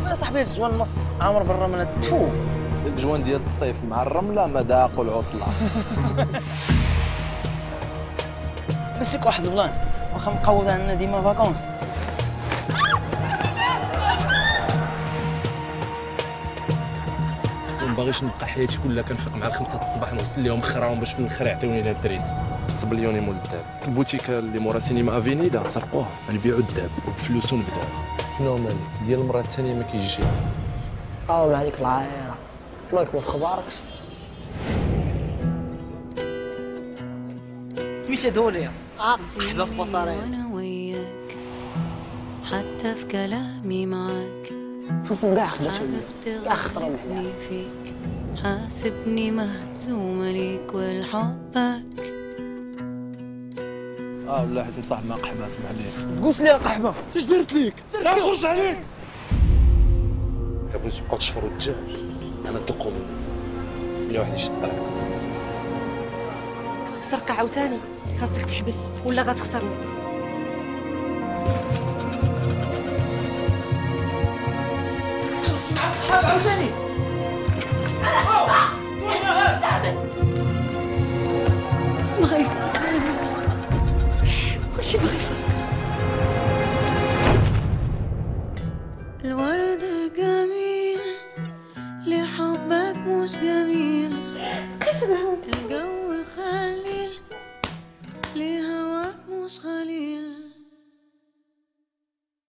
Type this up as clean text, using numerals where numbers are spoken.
يا صاحبي الجوان نص عامر بالرمله تفو. الجوان ديال الصيف مع الرمله مذاق والعطله. ماشي واحد البلان واخا مقود عندنا ديما فاكونس. ما باغيش نبقى حياتي كلها كنفيق مع 5 الصباح نوصل لهم خراهم باش في الاخر يعطيوني لها الدريت. الصبليوني مول الذهب، البوتيكه اللي مورا سينما افينيدا سرقوه، نبيعوا الذهب وبفلوسو نبداو. شنو مالك ديال المراه الثانيه ما كيجيش. قاوم عليك العايره مالك ما تخباركش. سميتها دوليا مرحبا في بصرين. حتى في كلامي معاك شوفوا كاع خدتهم كاع خسروا معايا. حاسبني مهزومة ليك ولحبك. ولا حيت مصاحب مع قحبه اسمح لي. تقولش لي قحبه اش درت ليك؟ خرج عليك. بغيتو تبقاو تشفروا الدجاج انا نطلقوا منه ملي واحد يشد بالك. سرقة عاوتاني خاصك تحبس ولا غتخسرني. عاوتاني بغا يفرق كلشي بغا يفرق. الورد جميل لحبك مش جميل. الجو